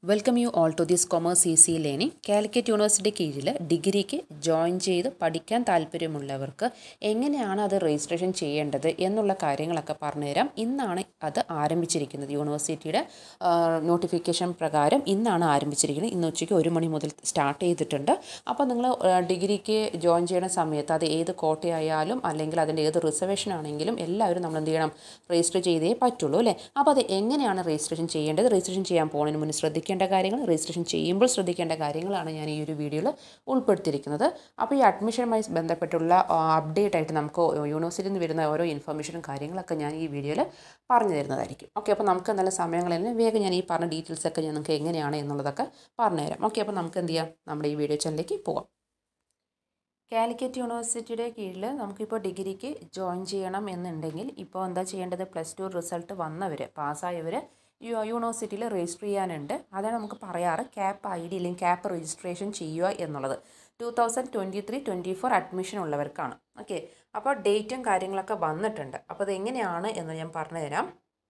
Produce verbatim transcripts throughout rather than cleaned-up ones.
Welcome you all to this commerce easy learning. Calicut university കീഴിൽ ഡിഗ്രിക്ക് join ചെയ്ത് പഠിക്കാൻ താല്പര്യമുള്ളവർക്ക് എങ്ങനെയാണ് അത് രജിസ്ട്രേഷൻ ചെയ്യേണ്ടത് എന്നുള്ള കാര്യങ്ങളൊക്കെ പറഞ്ഞുതരാം. ഇന്നാണ് അത് ആരംഭിച്ചിരിക്കുന്നത്. യൂണിവേഴ്സിറ്റിയുടെ നോട്ടിഫിക്കേഷൻ പ്രകാരം ഇന്നാണ് ആരംഭിച്ചിരിക്കുന്നത്. ഇന്ന് ഉച്ചയ്ക്ക് ഒരു മണി മുതൽ സ്റ്റാർട്ട് ചെയ്തിട്ടുണ്ട്. അപ്പോൾ നിങ്ങൾ ഡിഗ്രിക്ക് ജോയിൻ ചെയ്യുന്ന സമയത്ത് അത് ഏത് കോട്ടയായാലും അല്ലെങ്കിൽ അതിൻ്റെ ഏത് റിസർവേഷൻ ആണെങ്കിലും എല്ലാവരും നമ്മൾ എന്ത് ചെയ്യണം, രജിസ്റ്റർ ചെയ്തേ പറ്റുള്ളൂ അല്ലേ. അപ്പോൾ അത് എങ്ങനെയാണ് രജിസ്ട്രേഷൻ ചെയ്യേണ്ടത്, രജിസ്ട്രേഷൻ ചെയ്യാൻ പോകുന്നതിന് മുന്നേ ശ്രദ്ധിക്കേണ്ട കാര്യങ്ങൾ, രജിസ്ട്രേഷൻ ചെയ്യുമ്പോൾ ശ്രദ്ധിക്കേണ്ട കാര്യങ്ങളാണ് ഞാൻ ഈ ഒരു വീഡിയോയിൽ ഉൾപ്പെടുത്തിയിരിക്കുന്നത്. അപ്പോൾ ഈ അഡ്മിഷനുമായി ബന്ധപ്പെട്ടുള്ള അപ്ഡേറ്റ് ആയിട്ട് നമുക്ക് യൂണിവേഴ്സിറ്റിയിൽ നിന്ന് വരുന്ന ഓരോ ഇൻഫർമേഷനും കാര്യങ്ങളൊക്കെ ഞാൻ ഈ വീഡിയോയിൽ പറഞ്ഞു തരുന്നതായിരിക്കും. ഓക്കെ, അപ്പോൾ നമുക്ക് നല്ല സമയങ്ങളിൽ തന്നെ വേഗം ഞാൻ ഈ പറഞ്ഞ ഡീറ്റെയിൽസൊക്കെ ഞാൻ നിങ്ങൾക്ക് എങ്ങനെയാണ് എന്നുള്ളതൊക്കെ പറഞ്ഞുതരാം. ഓക്കെ, അപ്പോൾ നമുക്ക് എന്ത് ചെയ്യാം, നമ്മുടെ ഈ വീഡിയോ ചാനലിലേക്ക് പോകാം. കാലിക്കറ്റ് യൂണിവേഴ്സിറ്റിയുടെ കീഴിൽ നമുക്കിപ്പോൾ ഡിഗ്രിക്ക് ജോയിൻ ചെയ്യണം എന്നുണ്ടെങ്കിൽ ഇപ്പോൾ എന്താ ചെയ്യേണ്ടത്, പ്ലസ് ടു റിസൾട്ട് വന്നവർ, പാസ്സായവർ യൂണിവേഴ്സിറ്റിയിൽ രജിസ്റ്റർ ചെയ്യാനുണ്ട്. അതാണ് നമുക്ക് പറയാറ് ക്യാപ്പ് ഐ ഡി അല്ലെങ്കിൽ ക്യാപ്പ് രജിസ്ട്രേഷൻ ചെയ്യുക എന്നുള്ളത്. Two thousand twenty three twenty four admission ഉള്ളവർക്കാണ്. ഓക്കെ, അപ്പോൾ ഡേറ്റും കാര്യങ്ങളൊക്കെ വന്നിട്ടുണ്ട്. അപ്പോൾ അതെങ്ങനെയാണ് എന്ന് ഞാൻ പറഞ്ഞുതരാം.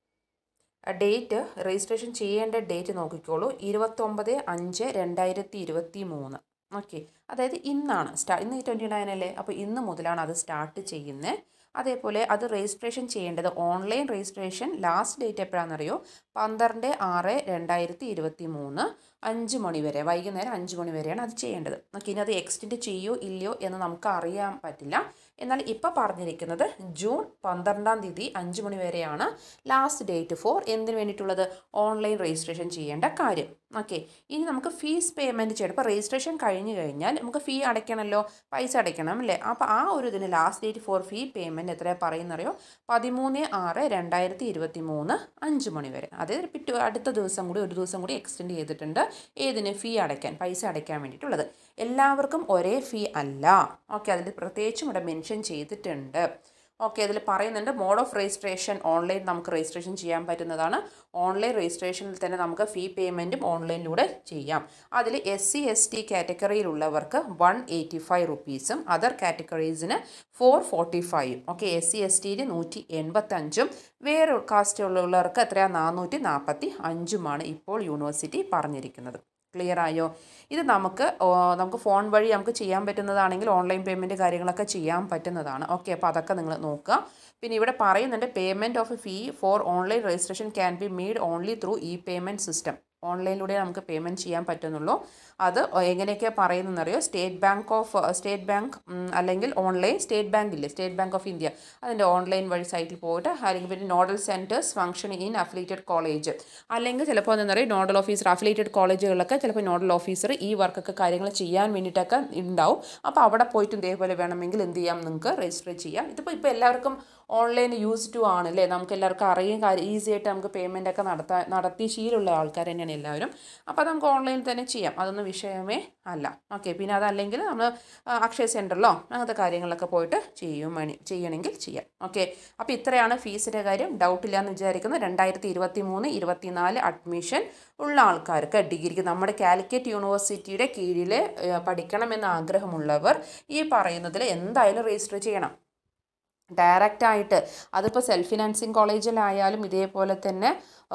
ഡേറ്റ്, രജിസ്ട്രേഷൻ ചെയ്യേണ്ട ഡേറ്റ് നോക്കിക്കോളൂ, ഇരുപത്തൊമ്പത് അഞ്ച് രണ്ടായിരത്തി ഇരുപത്തി മൂന്ന്. ഓക്കെ, അതായത് ഇന്നാണ് സ്റ്റാ ഇന്ന് ട്വൻറ്റി നയൻ അല്ലേ, അപ്പോൾ ഇന്ന് മുതലാണ് അത് സ്റ്റാർട്ട് ചെയ്യുന്നത്. അതേപോലെ അത് രജിസ്ട്രേഷൻ ചെയ്യേണ്ടത് ഓൺലൈൻ രജിസ്ട്രേഷൻ ലാസ്റ്റ് ഡേറ്റ് എപ്പോഴാണെന്നറിയോ, പന്ത്രണ്ട് ആറ് രണ്ടായിരത്തി ഇരുപത്തി മൂന്ന് അഞ്ച് മണി വരെ, വൈകുന്നേരം അഞ്ച് മണി വരെയാണ് അത് ചെയ്യേണ്ടത്. ഓക്കെ, ഇനി അത് എക്സ്റ്റെൻഡ് ചെയ്യോ ഇല്ലയോ എന്ന് നമുക്ക് അറിയാൻ പറ്റില്ല. എന്നാൽ ഇപ്പോൾ പറഞ്ഞിരിക്കുന്നത് ജൂൺ പന്ത്രണ്ടാം തീയതി അഞ്ച് മണി വരെയാണ് ലാസ്റ്റ് ഡേറ്റ് ഫോർ എന്തിനു വേണ്ടിയിട്ടുള്ളത്, ഓൺലൈൻ രജിസ്ട്രേഷൻ ചെയ്യേണ്ട കാര്യം. ഓക്കെ, ഇനി നമുക്ക് ഫീസ് പേയ്മെൻറ്റ് ചെയ്യണം. ഇപ്പോൾ രജിസ്ട്രേഷൻ കഴിഞ്ഞ് കഴിഞ്ഞാൽ നമുക്ക് ഫീ അടയ്ക്കണമല്ലോ, പൈസ അടയ്ക്കണം അല്ലേ. അപ്പോൾ ആ ഒരു ഇതിന് last date for fee payment എത്രയാണ് പറയുന്നറിയോ, പതിമൂന്ന് ആറ് രണ്ടായിരത്തി ഇരുപത്തി മൂന്ന് അഞ്ച് മണി വരെ. അതായത് പിറ്റേ അടുത്ത ദിവസം കൂടി ഒരു ദിവസം കൂടി എക്സ്റ്റെൻഡ് ചെയ്തിട്ടുണ്ട്. ഏതിന്, ഫീ അടയ്ക്കാൻ, പൈസ അടയ്ക്കാൻ വേണ്ടിയിട്ടുള്ളത്. എല്ലാവർക്കും ഒരേ ഫീ അല്ല. ഓക്കെ, അതിൽ പ്രത്യേകിച്ചും ഇവിടെ മെൻഷൻ ചെയ്തിട്ടുണ്ട്. ഓക്കെ, അതിൽ പറയുന്നുണ്ട് മോഡ് ഓഫ് രജിസ്ട്രേഷൻ ഓൺലൈൻ നമുക്ക് രജിസ്ട്രേഷൻ ചെയ്യാൻ പറ്റുന്നതാണ്. ഓൺലൈൻ രജിസ്ട്രേഷനിൽ തന്നെ നമുക്ക് ഫീ പേയ്മെൻറ്റും ഓൺലൈനിലൂടെ ചെയ്യാം. അതിൽ എസ് സി എസ് ടി കാറ്റഗറിയിലുള്ളവർക്ക് വൺ എയ്റ്റി ഫൈവ് റുപ്പീസും അതർ കാറ്റഗറീസിന് ഫോർ ഫോർട്ടി ഫൈവും. ഓക്കെ, എസ് സി എസ് ടിയിൽ നൂറ്റി എൺപത്തഞ്ചും വേറെ കാസ്റ്റുള്ളവർക്ക് എത്രയാണ്, നാനൂറ്റി നാൽപ്പത്തി അഞ്ചുമാണ് ഇപ്പോൾ യൂണിവേഴ്സിറ്റി പറഞ്ഞിരിക്കുന്നത്. ക്ലിയർ ആയോ? ഇത് നമുക്ക് നമുക്ക് ഫോൺ വഴി നമുക്ക് ചെയ്യാൻ പറ്റുന്നതാണെങ്കിൽ ഓൺലൈൻ പേയ്മെൻറ്റ് കാര്യങ്ങളൊക്കെ ചെയ്യാൻ പറ്റുന്നതാണ്. ഓക്കെ, അപ്പോൾ അതൊക്കെ നിങ്ങൾ നോക്കുക. പിന്നെ ഇവിടെ പറയുന്നുണ്ട് payment of fee for online registration can be made only through e payment system. ഓൺലൈനിലൂടെ നമുക്ക് പേയ്മെൻറ്റ് ചെയ്യാൻ പറ്റുന്നുള്ളൂ. അത് എങ്ങനെയൊക്കെയാണ് പറയുന്നതെന്നറിയോ, State Bank of State Bank അല്ലെങ്കിൽ ഓൺലൈൻ സ്റ്റേറ്റ് ബാങ്ക് ഇല്ലേ, സ്റ്റേറ്റ് ബാങ്ക് ഓഫ് ഇന്ത്യ, അതിൻ്റെ ഓൺലൈൻ വഴി സൈറ്റിൽ പോയിട്ട്, അല്ലെങ്കിൽ പിന്നെ nodal centres functioning in affiliated college, അല്ലെങ്കിൽ ചിലപ്പോൾ എന്താ പറയുക നോഡൽ ഓഫീസർ, അഫിലിയേറ്റഡ് കോളേജുകളിലൊക്കെ ചിലപ്പോൾ നോഡൽ ഓഫീസർ ഈ വർക്കൊക്കെ കാര്യങ്ങൾ ചെയ്യാൻ വേണ്ടിയിട്ടൊക്കെ ഉണ്ടാവും. അപ്പോൾ അവിടെ പോയിട്ട് ഇതേപോലെ വേണമെങ്കിൽ എന്ത് ചെയ്യാം, നിങ്ങൾക്ക് രജിസ്റ്റർ ചെയ്യാം. ഇതിപ്പോൾ ഇപ്പോൾ എല്ലാവർക്കും ഓൺലൈൻ യൂസ് ടു ആണ് അല്ലേ, നമുക്ക് എല്ലാവർക്കും അറിയാൻ കാര്യം, ഈസി ആയിട്ട് നമുക്ക് പേയ്മെൻ്റ് ഒക്കെ നടത്താൻ നടത്തി ശീലമുള്ള ആൾക്കാർ തന്നെയാണ് എല്ലാവരും. അപ്പോൾ അത് നമുക്ക് ഓൺലൈനിൽ തന്നെ ചെയ്യാം, അതൊന്നും വിഷയമേ അല്ല. ഓക്കെ, പിന്നെ അതല്ലെങ്കിൽ നമ്മൾ അക്ഷയ സെൻറ്ററിലോ അങ്ങനത്തെ കാര്യങ്ങളിലൊക്കെ പോയിട്ട് ചെയ്യും ചെയ്യണമെങ്കിൽ ചെയ്യാം. ഓക്കെ, അപ്പോൾ ഇത്രയാണ് ഫീസിൻ്റെ കാര്യം. ഡൗട്ടില്ല എന്ന് വിചാരിക്കുന്നു. രണ്ടായിരത്തി ഇരുപത്തി മൂന്ന് ഇരുപത്തി നാല് അഡ്മിഷൻ ഉള്ള ആൾക്കാർക്ക് ഡിഗ്രിക്ക് നമ്മുടെ കാലിക്കറ്റ് യൂണിവേഴ്സിറ്റിയുടെ കീഴിൽ പഠിക്കണമെന്ന് ആഗ്രഹമുള്ളവർ ഈ പറയുന്നതിൽ എന്തായാലും രജിസ്റ്റർ ചെയ്യണം. ഡയറക്റ്റായിട്ട് അതിപ്പോൾ സെൽഫ് ഫിനാൻസിങ് കോളേജിലായാലും ഇതേപോലെ തന്നെ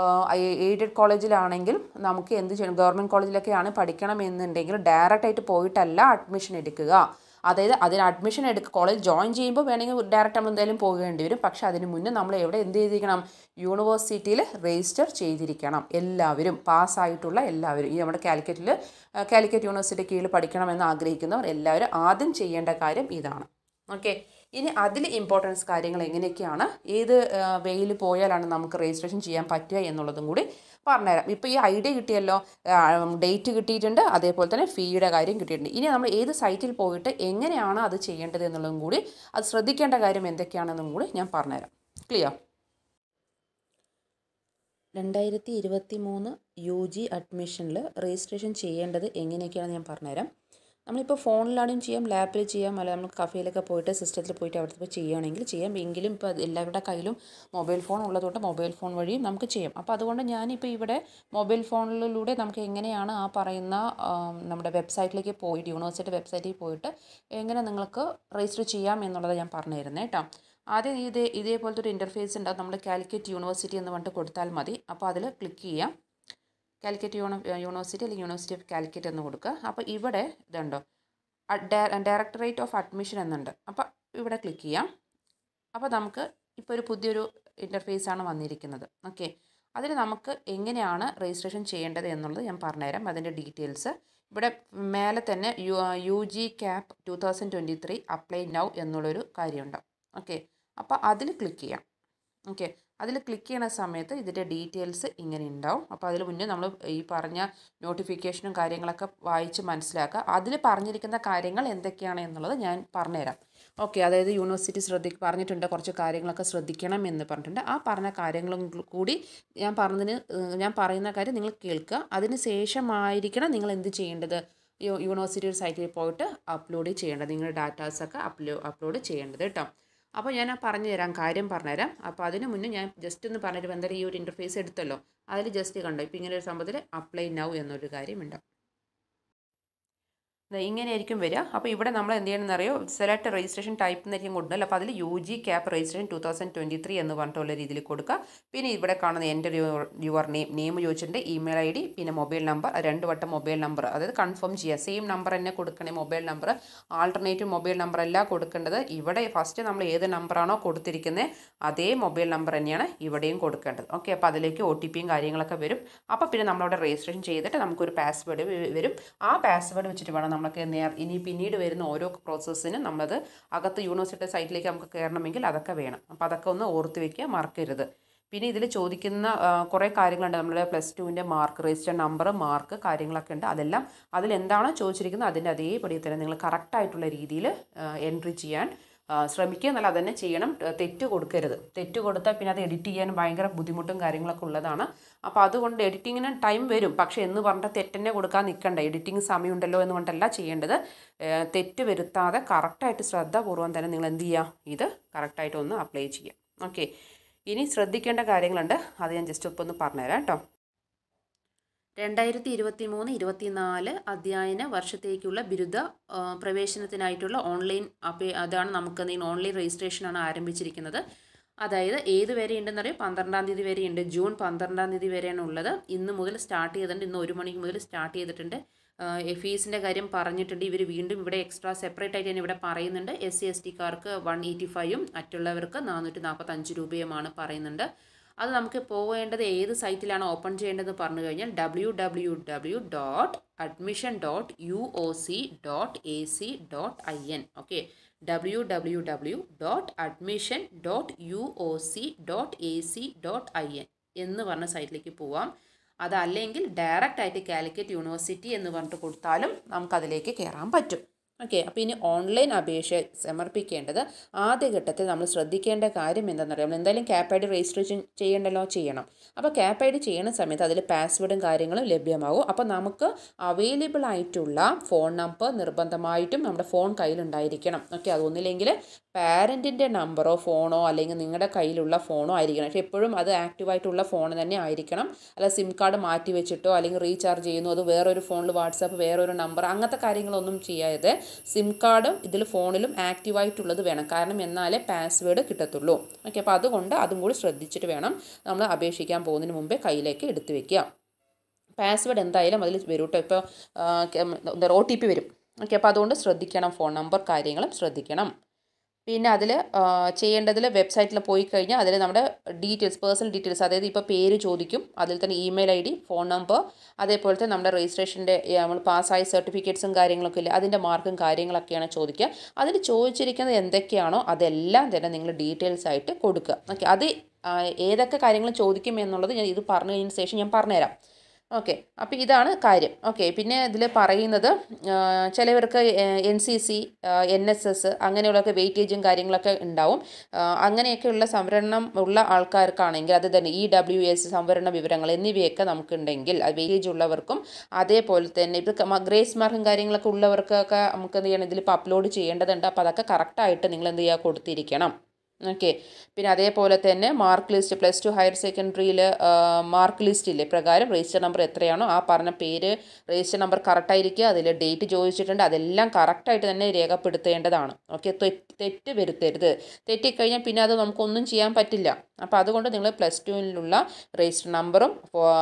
എയ്ഡഡ് കോളേജിലാണെങ്കിലും നമുക്ക് എന്ത് ചെയ്യണം, ഗവൺമെൻറ് കോളേജിലൊക്കെയാണ് പഠിക്കണമെന്നുണ്ടെങ്കിൽ ഡയറക്റ്റായിട്ട് പോയിട്ടല്ല അഡ്മിഷൻ എടുക്കുക. അതായത് അതിന് അഡ്മിഷൻ എടുക്കുക, കോളേജ് ജോയിൻ ചെയ്യുമ്പോൾ വേണമെങ്കിൽ ഡയറക്റ്റ് നമ്മൾ എന്തായാലും പോകേണ്ടി വരും. പക്ഷേ അതിന് മുന്നേ നമ്മൾ എവിടെ എന്ത് ചെയ്തിരിക്കണം, യൂണിവേഴ്സിറ്റിയിൽ രജിസ്റ്റർ ചെയ്തിരിക്കണം. എല്ലാവരും പാസ്സായിട്ടുള്ള എല്ലാവരും ഈ നമ്മുടെ കാലിക്കറ്റിൽ കാലിക്കറ്റ് യൂണിവേഴ്സിറ്റി കീഴിൽ പഠിക്കണമെന്ന് ആഗ്രഹിക്കുന്നവർ എല്ലാവരും ആദ്യം ചെയ്യേണ്ട കാര്യം ഇതാണ്. ഓക്കെ, ഇനി അതിൽ ഇമ്പോർട്ടൻസ് കാര്യങ്ങൾ എങ്ങനെയൊക്കെയാണ്, ഏത് വേയിൽ പോയാലാണ് നമുക്ക് രജിസ്ട്രേഷൻ ചെയ്യാൻ പറ്റുക എന്നുള്ളതും കൂടി പറഞ്ഞുതരാം. ഇപ്പോൾ ഈ ഐഡിയ കിട്ടിയല്ലോ, ഡേറ്റ് കിട്ടിയിട്ടുണ്ട്, അതേപോലെ തന്നെ ഫീയുടെ കാര്യം കിട്ടിയിട്ടുണ്ട്. ഇനി നമ്മൾ ഏത് സൈറ്റിൽ പോയിട്ട് എങ്ങനെയാണ് അത് ചെയ്യേണ്ടത് എന്നുള്ളതും കൂടി, അത് ശ്രദ്ധിക്കേണ്ട കാര്യം എന്തൊക്കെയാണെന്നും കൂടി ഞാൻ പറഞ്ഞുതരാം. ക്ലിയർ? രണ്ടായിരത്തി ഇരുപത്തി മൂന്ന് യു ജി അഡ്മിഷനിൽ രജിസ്ട്രേഷൻ ചെയ്യേണ്ടത് എങ്ങനെയൊക്കെയാണെന്ന് ഞാൻ പറഞ്ഞുതരാം. നമ്മളിപ്പോൾ ഫോണിലാണെങ്കിലും ചെയ്യാം, ലാപ്പിൽ ചെയ്യാം, അല്ല നമ്മൾ കഫേയിലൊക്കെ പോയിട്ട് സിസ്റ്റത്തിൽ പോയിട്ട് അവിടുത്തെ പോയി ചെയ്യുകയാണെങ്കിൽ ചെയ്യാം. എങ്കിലും ഇപ്പോൾ എല്ലാവരുടെ കയ്യിലും മൊബൈൽ ഫോൺ ഉള്ളതുകൊണ്ട് മൊബൈൽ ഫോൺ വഴിയും നമുക്ക് ചെയ്യാം. അപ്പോൾ അതുകൊണ്ട് ഞാനിപ്പോൾ ഇവിടെ മൊബൈൽ ഫോണിലൂടെ നമുക്ക് എങ്ങനെയാണ് ആ പറയുന്ന നമ്മുടെ വെബ്സൈറ്റിലേക്ക് പോയിട്ട്, യൂണിവേഴ്സിറ്റി വെബ്സൈറ്റിൽ പോയിട്ട് എങ്ങനെ നിങ്ങൾക്ക് രജിസ്റ്റർ ചെയ്യാം എന്നുള്ളത് ഞാൻ പറഞ്ഞു തരുന്നത് കേട്ടോ. ആദ്യം ഇതേ ഇതേപോലത്തെ ഒരു ഇൻ്റർഫേസ് ഉണ്ടാകും. നമ്മൾ കാലിക്കറ്റ് യൂണിവേഴ്സിറ്റി എന്ന് പറഞ്ഞിട്ട് കൊടുത്താൽ മതി. അപ്പോൾ അതിൽ ക്ലിക്ക് ചെയ്യാം. കാലിക്കറ്റ് യൂണ യൂണിവേഴ്സിറ്റി അല്ലെങ്കിൽ യൂണിവേഴ്സിറ്റി ഓഫ് കാലിക്കറ്റ് എന്ന് കൊടുക്കുക. അപ്പോൾ ഇവിടെ ഇതുണ്ടോ ഡയറക്ടറേറ്റ് ഓഫ് അഡ്മിഷൻ എന്നുണ്ട്. അപ്പോൾ ഇവിടെ ക്ലിക്ക് ചെയ്യാം. അപ്പോൾ നമുക്ക് ഇപ്പോൾ ഒരു പുതിയൊരു ഇൻ്റർഫേസാണ് വന്നിരിക്കുന്നത്. ഓക്കെ, അതിൽ നമുക്ക് എങ്ങനെയാണ് രജിസ്ട്രേഷൻ ചെയ്യേണ്ടത് എന്നുള്ളത് ഞാൻ പറഞ്ഞുതരാം. അതിൻ്റെ ഡീറ്റെയിൽസ് ഇവിടെ മേലെ തന്നെ U U G cap two thousand twenty three apply now എന്നുള്ളൊരു കാര്യമുണ്ട്. ഓക്കെ, അപ്പോൾ അതിൽ ക്ലിക്ക് ചെയ്യാം. ഓക്കെ, അതിൽ ക്ലിക്ക് ചെയ്യുന്ന സമയത്ത് ഇതിൻ്റെ ഡീറ്റെയിൽസ് ഇങ്ങനെ ഉണ്ടാവും. അപ്പോൾ അതിൽ മുന്നേ നമ്മൾ ഈ പറഞ്ഞ നോട്ടിഫിക്കേഷനും കാര്യങ്ങളൊക്കെ വായിച്ച് മനസ്സിലാക്കുക. അതിൽ പറഞ്ഞിരിക്കുന്ന കാര്യങ്ങൾ എന്തൊക്കെയാണ് എന്നുള്ളത് ഞാൻ പറഞ്ഞുതരാം. ഓക്കെ, അതായത് യൂണിവേഴ്സിറ്റി ശ്രദ്ധി പറഞ്ഞിട്ടുണ്ട് കുറച്ച് കാര്യങ്ങളൊക്കെ ശ്രദ്ധിക്കണം എന്ന് പറഞ്ഞിട്ടുണ്ട്. ആ പറഞ്ഞ കാര്യങ്ങളും കൂടി ഞാൻ പറഞ്ഞതിന് ഞാൻ പറയുന്ന കാര്യം നിങ്ങൾ കേൾക്കുക. അതിന് ശേഷമായിരിക്കണം നിങ്ങൾ എന്ത് ചെയ്യേണ്ടത്, യൂണിവേഴ്സിറ്റി സൈറ്റിൽ പോയിട്ട് അപ്ലോഡ് ചെയ്യേണ്ടത്, നിങ്ങളുടെ ഡാറ്റാസൊക്കെ അപ്ലോ അപ്ലോഡ് ചെയ്യേണ്ടത് കേട്ടോ. അപ്പോൾ ഞാൻ പറഞ്ഞു തരാം, കാര്യം പറഞ്ഞുതരാം. അപ്പോൾ അതിന് മുന്നേ ഞാൻ ജസ്റ്റ് ഒന്ന് പറഞ്ഞിട്ട് എന്തായാലും ഈ ഒരു ഇൻ്റർഫേസ് എടുത്തല്ലോ, അതിൽ ജസ്റ്റ് കണ്ടോ ഇപ്പോൾ ഇങ്ങനെ ഒരു സംഭവത്തിൽ അപ്ലൈ നൗ എന്നൊരു കാര്യമുണ്ട്. ഇങ്ങനെയായിരിക്കും വരിക. അപ്പോൾ ഇവിടെ നമ്മൾ എന്ത് ചെയ്യണമെന്ന് അറിയോ, സെലക്ട് രജിസ്ട്രേഷൻ ടൈപ്പ് എന്നായിരിക്കും കൊടുക്കുന്നത്. അപ്പോൾ അതിൽ U G cap registration two thousand twenty three എന്ന് പറഞ്ഞിട്ടുള്ള രീതിയിൽ കൊടുക്കുക. പിന്നെ ഇവിടെ കാണുന്ന എൻ്റെ യുവർ നെയിം നെയിം ചോദിച്ചിട്ടുണ്ട്, ഇമെയിൽ ഐ ഡി, പിന്നെ മൊബൈൽ നമ്പർ, രണ്ട് വട്ടം മൊബൈൽ നമ്പർ, അതായത് കൺഫേം ചെയ്യുക. സെയിം നമ്പർ തന്നെ കൊടുക്കണേ mobile number, alternative mobile number അല്ല കൊടുക്കേണ്ടത്. ഇവിടെ ഫസ്റ്റ് നമ്മൾ ഏത് നമ്പറാണോ കൊടുത്തിരിക്കുന്നത് അതേ മൊബൈൽ നമ്പർ തന്നെയാണ് ഇവിടെയും കൊടുക്കേണ്ടത്. ഓക്കെ, അപ്പോൾ അതിലേക്ക് ഒ ടി പിയും കാര്യങ്ങളൊക്കെ വരും. അപ്പോൾ പിന്നെ നമ്മളവിടെ രജിസ്ട്രേഷൻ ചെയ്തിട്ട് നമുക്കൊരു പാസ്വേഡ് വരും. ആ പാസ്വേഡ് വെച്ചിട്ട് വേണം നമുക്ക് നേർ ഇനി പിന്നീട് വരുന്ന ഓരോ പ്രോസസ്സിനും നമ്മളത് അകത്ത് യൂണിവേഴ്സിറ്റി സൈറ്റിലേക്ക് നമുക്ക് കയറണമെങ്കിൽ അതൊക്കെ വേണം. അപ്പോൾ അതൊക്കെ ഒന്ന് ഓർത്ത് വയ്ക്കുക, മറക്കരുത്. പിന്നെ ഇതിൽ ചോദിക്കുന്ന കുറേ കാര്യങ്ങളുണ്ട്. നമ്മുടെ പ്ലസ് ടുവിൻ്റെ മാർക്ക്, രജിസ്റ്റർ നമ്പർ, മാർക്ക് കാര്യങ്ങളൊക്കെ ഉണ്ട്. അതെല്ലാം അതിലെന്താണോ ചോദിച്ചിരിക്കുന്നത് അതിൻ്റെ അതേപടി തന്നെ നിങ്ങൾ കറക്റ്റായിട്ടുള്ള രീതിയിൽ എൻട്രി ചെയ്യാൻ ശ്രമിക്കുക. എന്നല്ല അത് തന്നെ ചെയ്യണം, തെറ്റ് കൊടുക്കരുത്. തെറ്റ് കൊടുത്താൽ പിന്നെ അത് എഡിറ്റ് ചെയ്യാൻ ഭയങ്കര ബുദ്ധിമുട്ടും കാര്യങ്ങളൊക്കെ ഉള്ളതാണ്. അപ്പോൾ അതുകൊണ്ട് എഡിറ്റിങ്ങിന് ടൈം വരും, പക്ഷേ എന്ന് പറഞ്ഞിട്ട് തെറ്റന്നെ കൊടുക്കാൻ നിൽക്കണ്ട. എഡിറ്റിംഗ് സമയമുണ്ടല്ലോ എന്ന് പറഞ്ഞിട്ടല്ല ചെയ്യേണ്ടത്. തെറ്റ് വരുത്താതെ കറക്റ്റായിട്ട് ശ്രദ്ധാപൂർവ്വം തന്നെ നിങ്ങൾ എന്ത് ചെയ്യുക, ഇത് കറക്റ്റായിട്ട് ഒന്ന് അപ്ലൈ ചെയ്യുക. ഓക്കെ, ഇനി ശ്രദ്ധിക്കേണ്ട കാര്യങ്ങളുണ്ട്, അത് ഞാൻ ജസ്റ്റ് ഒപ്പം ഒന്ന് പറഞ്ഞുതരാം കേട്ടോ. രണ്ടായിരത്തി ഇരുപത്തി മൂന്ന് ഇരുപത്തി നാല് അധ്യയന വർഷത്തേക്കുള്ള ബിരുദ പ്രവേശനത്തിനായിട്ടുള്ള ഓൺലൈൻ അപേ അതാണ് നമുക്ക് ഈ ഓൺലൈൻ രജിസ്ട്രേഷനാണ് ആരംഭിച്ചിരിക്കുന്നത്. അതായത് ഏത് വരെ ഉണ്ടെന്ന് അറിയാം, പന്ത്രണ്ടാം തീയതി വരെ ഉണ്ട്. ജൂൺ പന്ത്രണ്ടാം തീയതി വരെയാണ് ഉള്ളത്. ഇന്ന് മുതൽ സ്റ്റാർട്ട് ചെയ്തിട്ടുണ്ട്, ഇന്ന് ഒരു മണിക്ക് മുതൽ സ്റ്റാർട്ട് ചെയ്തിട്ടുണ്ട്. ഫീസിൻ്റെ കാര്യം പറഞ്ഞിട്ടുണ്ട്. ഇവർ വീണ്ടും ഇവിടെ എക്സ്ട്രാ സെപ്പറേറ്റ് ആയിട്ട് തന്നെ ഇവിടെ പറയുന്നുണ്ട്. എസ് സി എസ് ടിക്കാർക്ക് വൺ എയ്റ്റി ഫൈവും മറ്റുള്ളവർക്ക് നാനൂറ്റി നാൽപ്പത്തഞ്ച് രൂപയുമാണ് പറയുന്നുണ്ട്. അത് നമുക്ക് പോകേണ്ടത് ഏത് സൈറ്റിലാണ് ഓപ്പൺ ചെയ്യേണ്ടതെന്ന് പറഞ്ഞു കഴിഞ്ഞാൽ W W W dot admission dot U O C dot A C dot I N. Okay, W W W dot admission dot U O C dot A C dot I N എന്ന് പറഞ്ഞ സൈറ്റിലേക്ക് പോവാം. അതല്ലെങ്കിൽ direct ആയിട്ട് Calicut university എന്ന് പറഞ്ഞിട്ട് കൊടുത്താലും നമുക്കതിലേക്ക് കയറാൻ പറ്റും. ഓക്കെ, അപ്പോൾ ഇനി ഓൺലൈൻ അപേക്ഷ സമർപ്പിക്കേണ്ടത് ആദ്യഘട്ടത്തിൽ നമ്മൾ ശ്രദ്ധിക്കേണ്ട കാര്യം എന്താണെന്നറിയാം. നമ്മൾ എന്തായാലും ക്യാപ് ഐ ഡി രജിസ്ട്രേഷൻ ചെയ്യേണ്ടല്ലോ, ചെയ്യണം. അപ്പോൾ ക്യാപ് ഐ ഡി ചെയ്യുന്ന സമയത്ത് അതിൽ പാസ്വേഡും കാര്യങ്ങളും ലഭ്യമാകും. അപ്പോൾ നമുക്ക് അവൈലബിൾ ആയിട്ടുള്ള ഫോൺ നമ്പർ നിർബന്ധമായിട്ടും നമ്മുടെ ഫോൺ കയ്യിലുണ്ടായിരിക്കണം. ഓക്കെ, അതൊന്നില്ലെങ്കിൽ പാരൻറ്റിൻ്റെ നമ്പറോ ഫോണോ അല്ലെങ്കിൽ നിങ്ങളുടെ കയ്യിലുള്ള ഫോണോ ആയിരിക്കണം. പക്ഷേ എപ്പോഴും അത് ആക്റ്റീവായിട്ടുള്ള ഫോൺ തന്നെ ആയിരിക്കണം. അല്ല സിം കാർഡ് മാറ്റി വെച്ചിട്ടോ അല്ലെങ്കിൽ റീചാർജ് ചെയ്യുന്നു അത് വേറൊരു ഫോണിൽ വാട്സാപ്പ് വേറൊരു നമ്പർ അങ്ങനത്തെ കാര്യങ്ങളൊന്നും ചെയ്യാതെ സിം കാർഡും ഇതിൽ ഫോണിലും ആക്റ്റീവായിട്ടുള്ളത് വേണം. കാരണം എന്നാലേ പാസ്വേഡ് കിട്ടത്തുള്ളൂ. ഓക്കെ, അപ്പോൾ അതുകൊണ്ട് അതും കൂടി ശ്രദ്ധിച്ചിട്ട് വേണം നമ്മൾ അപേക്ഷിക്കാൻ പോകുന്നതിന് മുമ്പേ കയ്യിലേക്ക് എടുത്ത് വയ്ക്കുക. പാസ്വേഡ് എന്തായാലും അതിൽ വരും കേട്ടോ. ഇപ്പോൾ എന്താ ഒ ടി പി വരും. ഓക്കെ, അപ്പോൾ അതുകൊണ്ട് ശ്രദ്ധിക്കണം, ഫോൺ നമ്പർ കാര്യങ്ങളും ശ്രദ്ധിക്കണം. പിന്നെ അതിൽ ചെയ്യേണ്ടതിൽ വെബ്സൈറ്റിൽ പോയി കഴിഞ്ഞാൽ അതിൽ നമ്മുടെ ഡീറ്റെയിൽസ് പേഴ്സണൽ ഡീറ്റെയിൽസ്, അതായത് ഇപ്പോൾ പേര് ചോദിക്കും, അതിൽ തന്നെ email I D, phone number, അതേപോലെ തന്നെ നമ്മുടെ രജിസ്ട്രേഷൻ്റെ നമ്മൾ പാസ്സായ സർട്ടിഫിക്കറ്റ്സും കാര്യങ്ങളൊക്കെ ഇല്ലേ അതിൻ്റെ മാർക്കും കാര്യങ്ങളൊക്കെയാണ് ചോദിക്കുക. അതിൽ ചോദിച്ചിരിക്കുന്നത് എന്തൊക്കെയാണോ അതെല്ലാം തന്നെ നിങ്ങൾ ഡീറ്റെയിൽസ് ആയിട്ട് കൊടുക്കുക. ഓക്കെ, അത് ഏതൊക്കെ കാര്യങ്ങൾ ചോദിക്കും എന്നുള്ളത് ഞാൻ ഇത് പറഞ്ഞു കഴിഞ്ഞതിന് ശേഷം ഞാൻ പറഞ്ഞുതരാം. ഓക്കെ, അപ്പോൾ ഇതാണ് കാര്യം. ഓക്കെ, പിന്നെ ഇതിൽ പറയുന്നത് ചിലവർക്ക് N C C N S S അങ്ങനെയുള്ളൊക്കെ വെയിറ്റേജും കാര്യങ്ങളൊക്കെ ഉണ്ടാവും. അങ്ങനെയൊക്കെയുള്ള സംവരണം ഉള്ള ആൾക്കാർക്കാണെങ്കിൽ അത് തന്നെ ഇ ഡബ്ല്യു എസ് സംവരണ വിവരങ്ങൾ എന്നിവയൊക്കെ നമുക്കുണ്ടെങ്കിൽ വെയിറ്റേജ് ഉള്ളവർക്കും അതേപോലെ തന്നെ ഇപ്പോൾ ഗ്രേസ് മാർക്കും കാര്യങ്ങളൊക്കെ ഉള്ളവർക്കൊക്കെ നമുക്ക് എന്ത് ചെയ്യണം ഇതിലിപ്പോൾ അപ്ലോഡ് ചെയ്യേണ്ടതുണ്ട്. അപ്പോൾ അതൊക്കെ കറക്റ്റായിട്ട് നിങ്ങൾ എന്ത് ചെയ്യുക കൊടുത്തിരിക്കണം. ഓക്കെ. പിന്നെ അതേപോലെ തന്നെ mark list plus two higher സെക്കൻഡറിയിൽ മാർക്ക് ലിസ്റ്റില്ലേ പ്രകാരം രജിസ്റ്റർ നമ്പർ എത്രയാണോ ആ പറഞ്ഞ പേര് രജിസ്റ്റർ നമ്പർ കറക്റ്റായിരിക്കുക, അതിൽ ഡേറ്റ് ചോദിച്ചിട്ടുണ്ട്, അതെല്ലാം കറക്റ്റായിട്ട് തന്നെ രേഖപ്പെടുത്തേണ്ടതാണ്. ഓക്കെ. തെറ്റ് വരുത്തരുത്. തെറ്റിക്കഴിഞ്ഞാൽ പിന്നെ അത് നമുക്കൊന്നും ചെയ്യാൻ പറ്റില്ല. അപ്പോൾ അതുകൊണ്ട് നിങ്ങൾ പ്ലസ് ടുവിലുള്ള രജിസ്റ്റർ നമ്പറും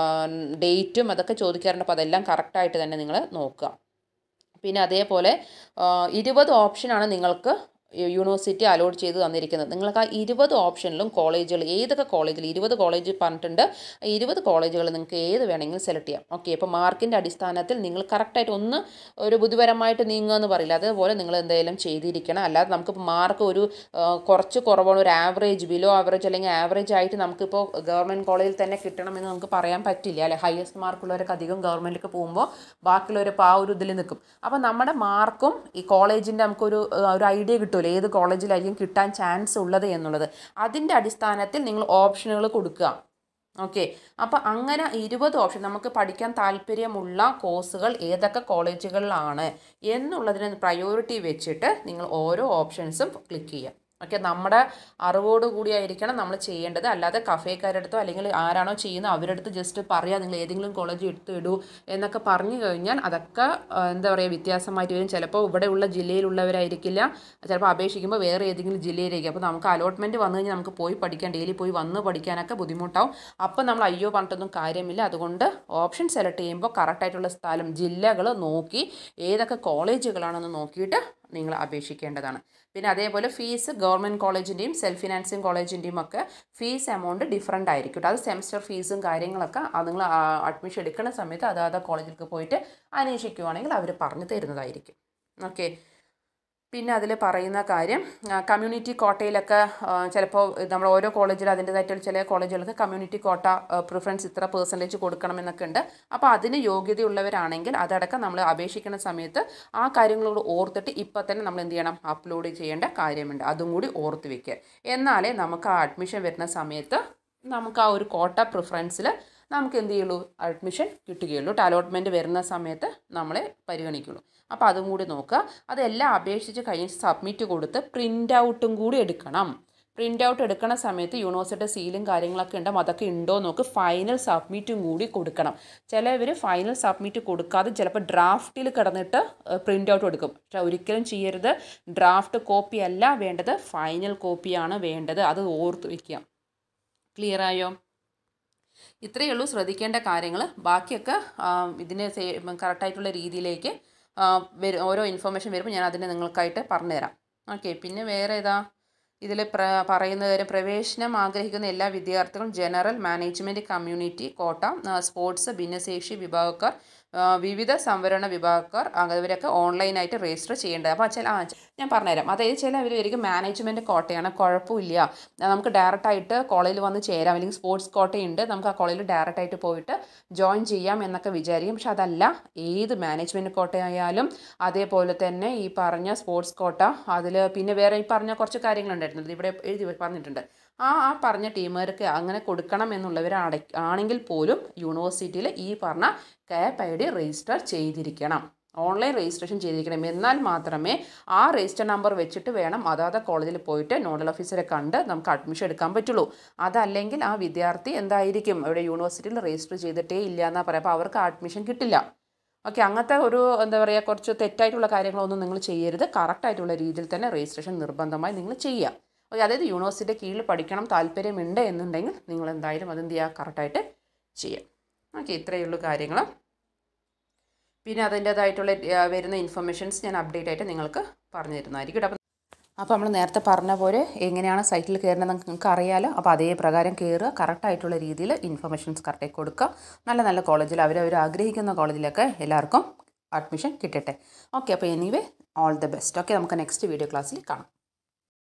ഡേറ്റും അതൊക്കെ ചോദിക്കാറുണ്ട്. അപ്പോൾ അതെല്ലാം കറക്റ്റായിട്ട് തന്നെ നിങ്ങൾ നോക്കുക. പിന്നെ അതേപോലെ ഇരുപത് ഓപ്ഷനാണ് നിങ്ങൾക്ക് യൂണിവേഴ്സിറ്റി അലോട്ട് ചെയ്ത് തന്നിരിക്കുന്നത്. നിങ്ങൾക്ക് ആ ഇരുപത് ഓപ്ഷനിലും കോളേജുകൾ ഏതൊക്കെ കോളേജിൽ ഇരുപത് കോളേജ് പറഞ്ഞിട്ടുണ്ട്, ഇരുപത് കോളേജുകൾ നിങ്ങൾക്ക് ഏത് വേണമെങ്കിലും സെലക്ട് ചെയ്യാം. ഓക്കെ. അപ്പോൾ മാർക്കിൻ്റെ അടിസ്ഥാനത്തിൽ നിങ്ങൾ കറക്റ്റായിട്ട് ഒന്ന് ഒരു ബുദ്ധിപരമായിട്ട് നീങ്ങുക എന്ന് പറയില്ല, അതുപോലെ നിങ്ങൾ എന്തെങ്കിലും ചെയ്തിരിക്കണം. അല്ലാതെ നമുക്കിപ്പോൾ മാർക്ക് ഒരു കുറച്ച് കുറവാണ്, ഒരു ആവറേജ് ബിലോ ആവറേജ് അല്ലെങ്കിൽ ആവറേജ് ആയിട്ട് നമുക്കിപ്പോൾ ഗവൺമെൻറ് കോളേജിൽ തന്നെ കിട്ടണമെന്ന് നമുക്ക് പറയാൻ പറ്റില്ല അല്ലെ. ഹയസ്റ്റ് മാർക്കുള്ളവരൊക്കെ അധികം ഗവൺമെൻറ്റിലേക്ക് പോകുമ്പോൾ ബാക്കിയുള്ളവരപ്പോൾ ആ ഒരു ഇതിൽ നിൽക്കും. അപ്പോൾ നമ്മുടെ മാർക്കും ഈ കോളേജിൻ്റെ നമുക്കൊരു ഒരു ഐഡിയ കിട്ടും ഏത് കോളേജിലായിരിക്കും കിട്ടാൻ ചാൻസ് ഉള്ളത് എന്നുള്ളത്. അതിൻ്റെ അടിസ്ഥാനത്തിൽ നിങ്ങൾ ഓപ്ഷനുകൾ കൊടുക്കുക. ഓക്കെ. അപ്പോൾ അങ്ങനെ ഇരുപത് ഓപ്ഷൻ നമുക്ക് പഠിക്കാൻ താല്പര്യമുള്ള കോഴ്സുകൾ ഏതൊക്കെ കോളേജുകളിലാണ് എന്നുള്ളതിന് പ്രയോറിറ്റി വെച്ചിട്ട് നിങ്ങൾ ഓരോ ഓപ്ഷൻസും ക്ലിക്ക് ചെയ്യുക. ഓക്കെ. നമ്മുടെ അറിവോട് കൂടിയായിരിക്കണം നമ്മൾ ചെയ്യേണ്ടത്. അല്ലാതെ കഫേക്കാരുടെ അടുത്തോ അല്ലെങ്കിൽ ആരാണോ ചെയ്യുന്നത് അവരുടെ അടുത്ത് ജസ്റ്റ് പറയുക നിങ്ങൾ ഏതെങ്കിലും കോളേജ് എടുത്ത് ഇടൂ എന്നൊക്കെ പറഞ്ഞു കഴിഞ്ഞാൽ അതൊക്കെ എന്താ പറയുക വ്യത്യാസമായിട്ട് വരും. ചിലപ്പോൾ ഇവിടെയുള്ള ജില്ലയിലുള്ളവരായിരിക്കില്ല, ചിലപ്പോൾ അപേക്ഷിക്കുമ്പോൾ വേറെ ഏതെങ്കിലും ജില്ലയിലായിരിക്കും. അപ്പോൾ നമുക്ക് അലോട്ട്മെൻറ്റ് വന്നു കഴിഞ്ഞാൽ നമുക്ക് പോയി പഠിക്കാൻ ഡെയിലി പോയി വന്ന് പഠിക്കാനൊക്കെ ബുദ്ധിമുട്ടാവും. അപ്പോൾ നമ്മൾ അയ്യോ പറഞ്ഞിട്ടൊന്നും കാര്യമില്ല. അതുകൊണ്ട് ഓപ്ഷൻ സെലക്ട് ചെയ്യുമ്പോൾ കറക്റ്റായിട്ടുള്ള സ്ഥലം ജില്ലകൾ നോക്കി ഏതൊക്കെ കോളേജുകളാണെന്ന് നോക്കിയിട്ട് നിങ്ങൾ അപേക്ഷിക്കേണ്ടതാണ്. പിന്നെ അതേപോലെ ഫീസ് ഗവൺമെൻറ് കോളേജിൻ്റെയും സെൽഫ് ഫിനാൻസിങ് കോളേജിൻ്റെയും ഒക്കെ ഫീസ് എമൗണ്ട് ഡിഫറൻ്റ് ആയിരിക്കും. അത് സെമസ്റ്റർ ഫീസും കാര്യങ്ങളൊക്കെ അത് നിങ്ങൾ അഡ്മിഷൻ എടുക്കുന്ന സമയത്ത് അതാത് കോളേജിലേക്ക് പോയിട്ട് അന്വേഷിക്കുകയാണെങ്കിൽ അവർ പറഞ്ഞു തരുന്നതായിരിക്കും. ഓക്കെ. പിന്നെ അതിൽ പറയുന്ന കാര്യം കമ്മ്യൂണിറ്റി കോട്ടയിലൊക്കെ ചിലപ്പോൾ നമ്മൾ ഓരോ കോളേജിൽ അതിൻ്റേതായിട്ടുള്ള ചില കോളേജുകൾക്ക് കമ്മ്യൂണിറ്റി കോട്ട പ്രിഫറൻസ് ഇത്ര പെർസെൻറ്റേജ് കൊടുക്കണമെന്നൊക്കെ ഉണ്ട്. അപ്പോൾ അതിന് യോഗ്യതയുള്ളവരാണെങ്കിൽ അതടക്കം നമ്മൾ അപേക്ഷിക്കുന്ന സമയത്ത് ആ കാര്യങ്ങളോട് ഓർത്തിട്ട് ഇപ്പം തന്നെ നമ്മൾ എന്ത് ചെയ്യണം, അപ്ലോഡ് ചെയ്യേണ്ട കാര്യമുണ്ട്. അതും കൂടി ഓർത്ത് വയ്ക്കുക. എന്നാലേ നമുക്ക് ആ അഡ്മിഷൻ വരുന്ന സമയത്ത് നമുക്ക് ആ ഒരു കോട്ട പ്രിഫറൻസിൽ നമുക്ക് എന്ത് ചെയ്യുള്ളൂ, അഡ്മിഷൻ കിട്ടുകയുള്ളൂ. അലോട്ട്മെൻറ്റ് വരുന്ന സമയത്ത് നമ്മളെ പരിഗണിക്കുള്ളൂ. അപ്പോൾ അതും കൂടി നോക്കുക. അതെല്ലാം അപേക്ഷിച്ച് കഴിഞ്ഞ് സബ്മിറ്റ് കൊടുത്ത് പ്രിൻ്റ് ഔട്ടും കൂടി എടുക്കണം. പ്രിൻ്റ് ഔട്ട് എടുക്കുന്ന സമയത്ത് യൂണിവേഴ്സിറ്റി സീലും കാര്യങ്ങളൊക്കെ ഉണ്ടാകും, അതൊക്കെ ഉണ്ടോ നോക്ക്. ഫൈനൽ സബ്മിറ്റും കൂടി കൊടുക്കണം. ചിലവർ ഫൈനൽ സബ്മിറ്റ് കൊടുക്കാതെ ചിലപ്പോൾ ഡ്രാഫ്റ്റിൽ കിടന്നിട്ട് പ്രിൻ്റ് ഔട്ട് എടുക്കും. പക്ഷേ ഒരിക്കലും ചെയ്യരുത്. ഡ്രാഫ്റ്റ് കോപ്പി അല്ല വേണ്ടത്, ഫൈനൽ കോപ്പിയാണ് വേണ്ടത്. അത് ഓർത്ത് വയ്ക്കുക. ക്ലിയർ ആയോ? ഇത്രയേ ഉള്ളൂ ശ്രദ്ധിക്കേണ്ട കാര്യങ്ങൾ. ബാക്കിയൊക്കെ ഇതിന് കറക്റ്റായിട്ടുള്ള രീതിയിലേക്ക് വരും. ഓരോ ഇൻഫർമേഷൻ വരുമ്പോൾ ഞാൻ അതിനെ നിങ്ങൾക്കായിട്ട് പറഞ്ഞുതരാം. ഓക്കെ. പിന്നെ വേറെ ഏതാ ഇതിൽ പ്ര പറയുന്ന കാര്യം, പ്രവേശനം ആഗ്രഹിക്കുന്ന എല്ലാ വിദ്യാർത്ഥികളും general, management, community quota, sports, ഭിന്നശേഷി വിഭാഗക്കാർ, വിവിധ സംവരണ വിഭാഗക്കാർ അവരൊക്കെ ഓൺലൈനായിട്ട് രജിസ്റ്റർ ചെയ്യേണ്ടത്. അപ്പോൾ ചില ആ ഞാൻ പറഞ്ഞുതരാം. അതായത് ചില അവർ വരിക മാനേജ്മെൻറ്റ് കോട്ടയാണ്, കുഴപ്പമില്ല, നമുക്ക് ഡയറക്റ്റായിട്ട് കോളേജിൽ വന്ന് ചേരാം, അല്ലെങ്കിൽ സ്പോർട്സ് കോട്ടയുണ്ട്, നമുക്ക് ആ കോളേജിൽ ഡയറക്റ്റായിട്ട് പോയിട്ട് ജോയിൻ ചെയ്യാം എന്നൊക്കെ വിചാരിക്കും. പക്ഷെ അതല്ല, ഏത് മാനേജ്മെൻറ്റ് കോട്ടയായാലും അതേപോലെ തന്നെ ഈ പറഞ്ഞ സ്പോർട്സ് കോട്ട, അതിൽ പിന്നെ വേറെ ഈ പറഞ്ഞ കുറച്ച് കാര്യങ്ങളുണ്ടായിരുന്നത് ഇവിടെ എഴുതി പറഞ്ഞിട്ടുണ്ട്. ആ ആ പറഞ്ഞ ടീമുകാർക്ക് അങ്ങനെ കൊടുക്കണം എന്നുള്ളവർ ആണെങ്കിൽ പോലും യൂണിവേഴ്സിറ്റിയിൽ ഈ പറഞ്ഞ കാപ്പ് ഐ ഡി രജിസ്റ്റർ ചെയ്തിരിക്കണം, ഓൺലൈൻ രജിസ്ട്രേഷൻ ചെയ്തിരിക്കണം. എന്നാൽ മാത്രമേ ആ രജിസ്റ്റർ നമ്പർ വെച്ചിട്ട് വേണം അതാത് കോളേജിൽ പോയിട്ട് നോഡൽ ഓഫീസറെ കണ്ട് നമുക്ക് അഡ്മിഷൻ എടുക്കാൻ പറ്റുള്ളൂ. അതല്ലെങ്കിൽ ആ വിദ്യാർത്ഥി എന്തായിരിക്കും, ഇവിടെ യൂണിവേഴ്സിറ്റിയിൽ രജിസ്റ്റർ ചെയ്തിട്ടേ ഇല്ല എന്നാൽ പറയാം. അപ്പോൾ അവർക്ക് അഡ്മിഷൻ കിട്ടില്ല. ഓക്കെ. അങ്ങനത്തെ ഒരു എന്താ പറയുക കുറച്ച് തെറ്റായിട്ടുള്ള കാര്യങ്ങളൊന്നും നിങ്ങൾ ചെയ്യരുത്. കറക്റ്റായിട്ടുള്ള രീതിയിൽ തന്നെ രജിസ്ട്രേഷൻ നിർബന്ധമായി നിങ്ങൾ ചെയ്യുക. ഓക്കെ. അതായത് യൂണിവേഴ്സിറ്റിയുടെ കീഴിൽ പഠിക്കണം താല്പര്യമുണ്ട് എന്നുണ്ടെങ്കിൽ നിങ്ങൾ എന്തായാലും അതെന്ത് ചെയ്യുക, കറക്റ്റായിട്ട് ചെയ്യുക. ഓക്കെ. ഇത്രയേ ഉള്ളൂ കാര്യങ്ങൾ. പിന്നെ അതിൻ്റേതായിട്ടുള്ള വരുന്ന ഇൻഫർമേഷൻസ് ഞാൻ അപ്ഡേറ്റ് ആയിട്ട് നിങ്ങൾക്ക് പറഞ്ഞു തരുന്നതായിരിക്കും. അപ്പം അപ്പോൾ നമ്മൾ നേരത്തെ പറഞ്ഞ പോലെ എങ്ങനെയാണ് സൈറ്റിൽ കയറുന്നത് നിങ്ങൾക്ക് അറിയാമല്ലോ. അപ്പോൾ അതേ പ്രകാരം കയറുക, കറക്റ്റായിട്ടുള്ള രീതിയിൽ ഇൻഫർമേഷൻസ് കറക്റ്റായി കൊടുക്കുക. നല്ല നല്ല കോളേജിൽ അവരവർ ആഗ്രഹിക്കുന്ന കോളേജിലൊക്കെ എല്ലാവർക്കും അഡ്മിഷൻ കിട്ടട്ടെ. ഓക്കെ. അപ്പോൾ anyway all the best. Okay. നമുക്ക് നെക്സ്റ്റ് വീഡിയോ ക്ലാസ്സിൽ കാണാം.